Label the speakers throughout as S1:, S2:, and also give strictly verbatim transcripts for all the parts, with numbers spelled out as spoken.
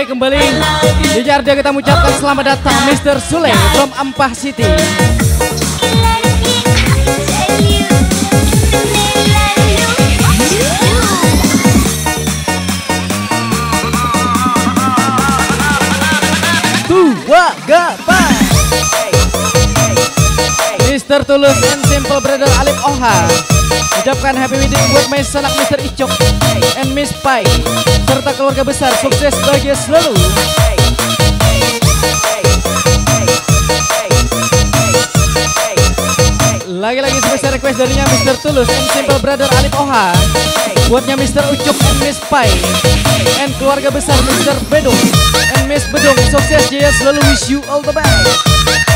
S1: Oke, kembali di Jardia kita mengucapkan selamat datang mister Sule from Ampah City. Dua gapan mister Tulus and Simple Brother Alif Oha ucapkan happy wedding buat my sanak mister Icok and Miss Pai serta keluarga besar, sukses bahagia selalu. Lagi-lagi spesial request darinya mister Tulus and Simple Brother Alif Oha buatnya mister Ucup and Miss Pai and keluarga besar mister Bedung and Miss Bedung, sukses jaya selalu, wish you all the best.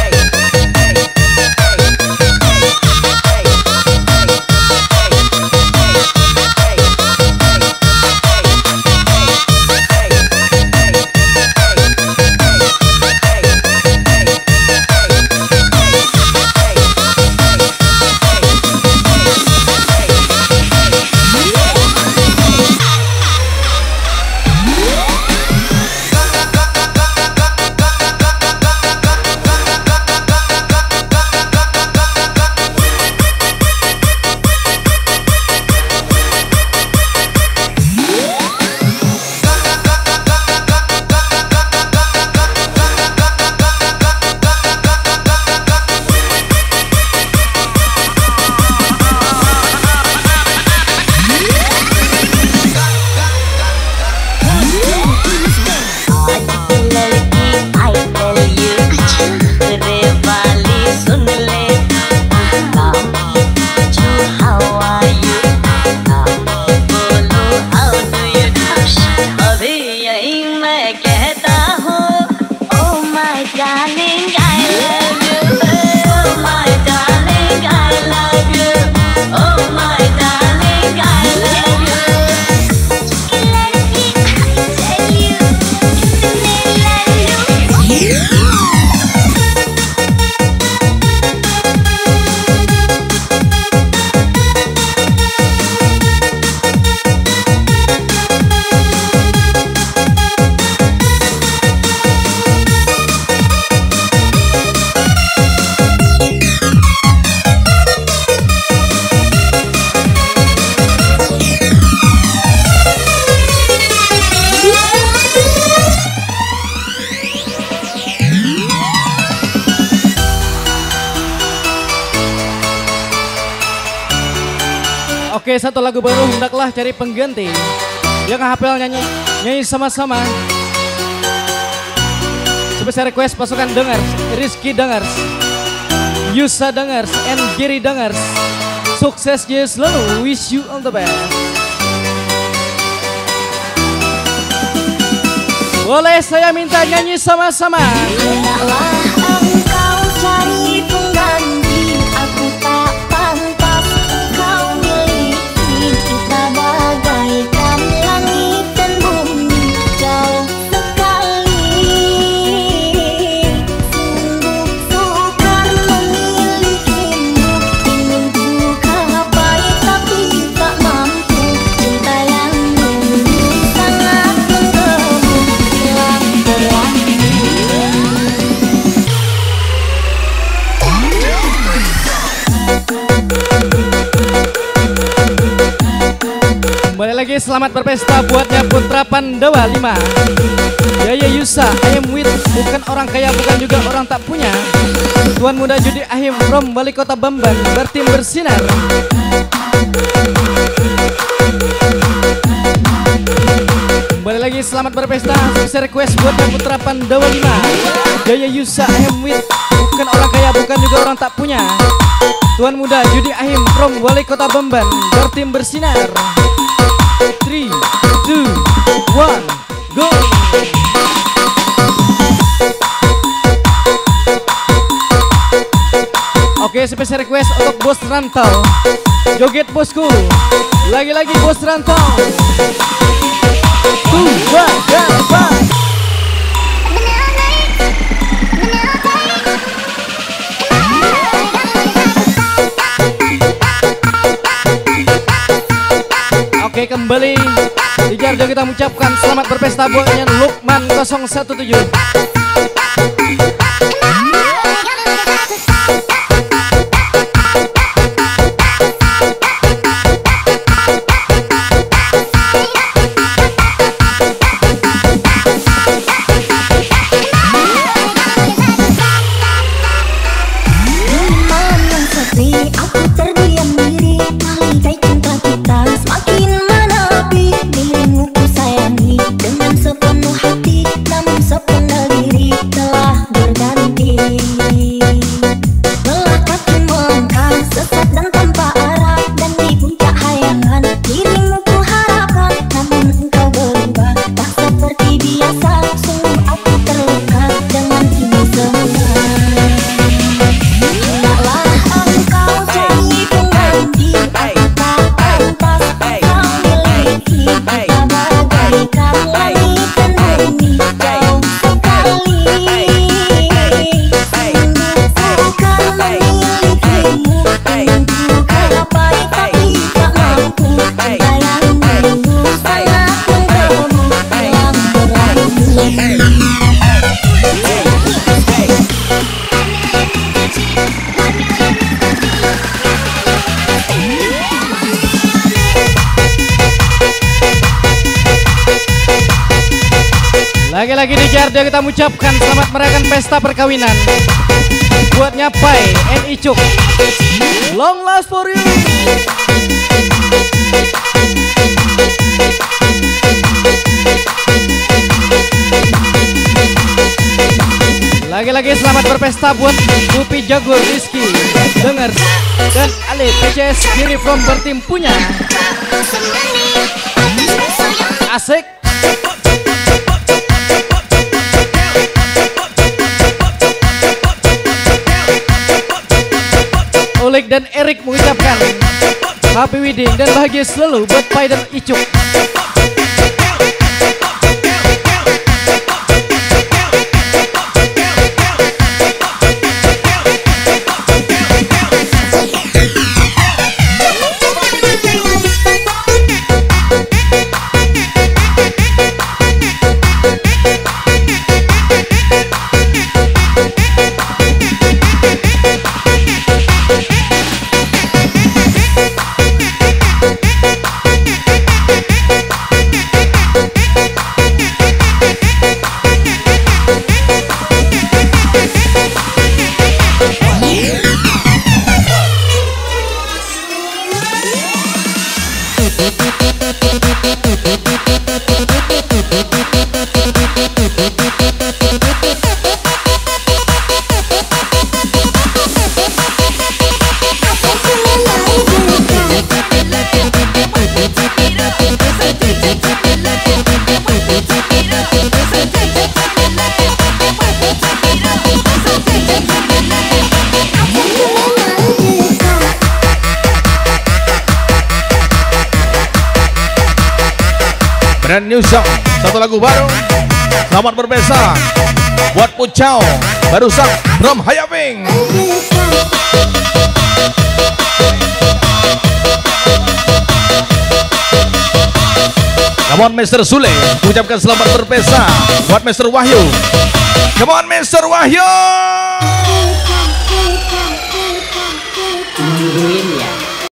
S1: Oke, satu lagu baru, hendaklah cari pengganti yang hafal nyanyi nyanyi sama-sama. Spesial request pasukan Dengers, Rizky Dengers, Yusa Dengers, and Giri Dengers, sukses jaya selalu, wish you all the best. Boleh saya minta nyanyi sama-sama?
S2: Hendaklah engkau cari pengganti, aku tak pantas kau miliki. Kita bagaikan langit dan bumi, jauh sekali. Sungguh sukar memilikimu, ingin ku gapai tapi tak mampu. Cinta yang dulu sangat menggebu, hilang berlalu.
S1: Kembali lagi, selamat berpesta buatnya Putra Pandawa lima, Yaya Yusa, I am with, bukan orang kaya bukan juga orang tak punya. Tuan Muda Judi Ahim from Wali Kota Bamban, bertim bersinar. Kembali lagi, selamat berpesta, spesial request buatnya Putra Pandawa lima, Yaya Yusa, I am with, bukan orang kaya bukan juga orang tak punya. Tuan Muda Judi Ahim from Wali Kota Bamban, bertim bersinar. three, two, one, go! Oke, spesial request untuk Bos Rantau, joget bosku, lagi-lagi Bos Rantau. Dua, gapan. Oke, kembali Di Jarjo kita mengucapkan selamat berpesta buatnya Lukman nol satu tujuh. Lagi-lagi di Jarjo kita mengucapkan selamat merayakan pesta perkawinan buatnya Pai and Icuk. Long last for you. Lagi-lagi selamat berpesta buat Bupi Jagur Rizky Denger dan Ale P C S Kiri from Bertim punya asik. Oleg dan Erik mengucapkan happy wedding dan bahagia selalu buat Pai dan Icuk.
S3: Brand new song, satu lagu baru. Selamat berpesta buat Pucau barusan from Hayaping. Come on Mister Sule, ucapkan selamat berpesta buat Mister Wahyu. Come on Mister Wahyu.
S4: Tungguin ya.